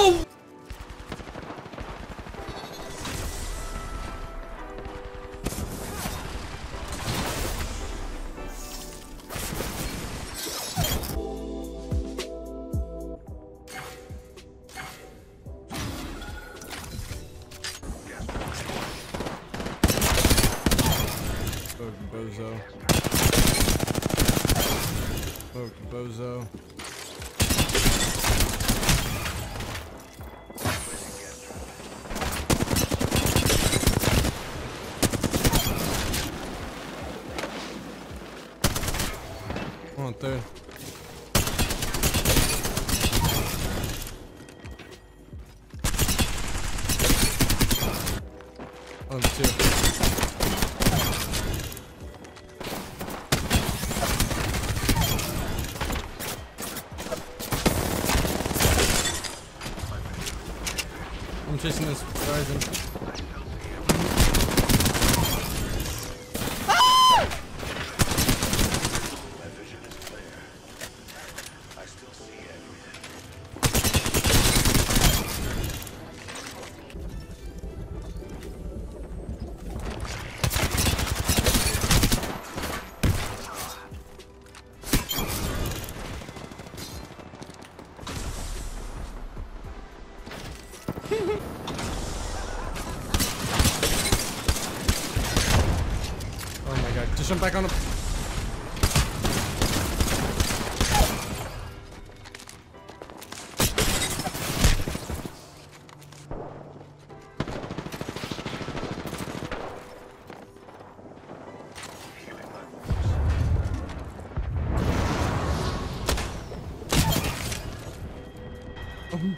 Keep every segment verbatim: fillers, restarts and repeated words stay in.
No! Fucking bozo. Fucking bozo. Come on, third. On two. I'm chasing this horizon. Ah! My vision is clear. I still see everything. Oh my god, just jump back on the... Oh.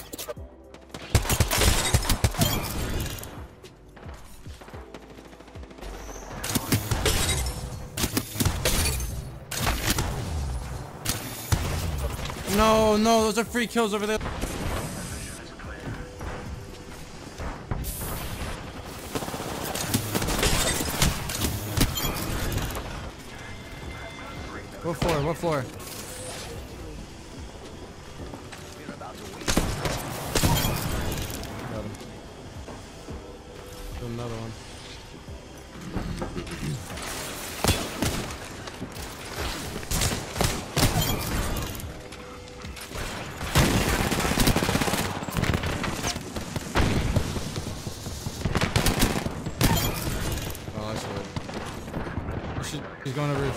No, no, those are free kills over there. What floor? What floor? Got him. Do another one. He's going to roof.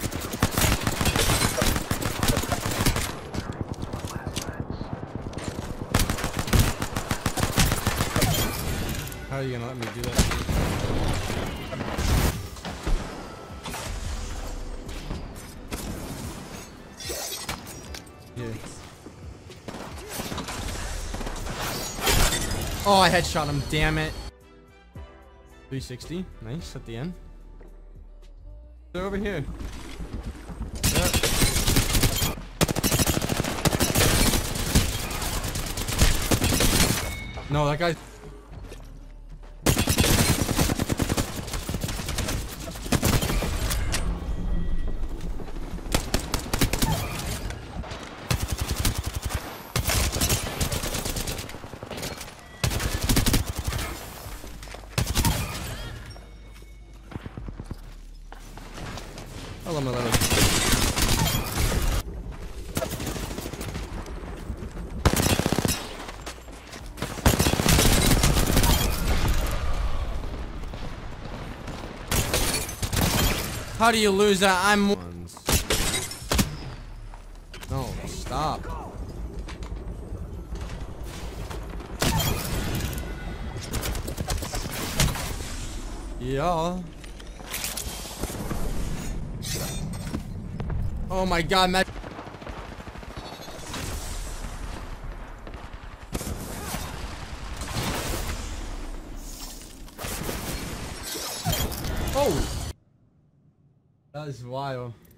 How are you gonna let me do that? Yeah. Oh, I headshot him. Damn it. three sixty. Nice at the end. They're over here. Yep. No, that guy. I'll let me let it. How do you lose that? I'm ones. No, stop. Yeah. Oh my god, Matt. Oh! That is wild.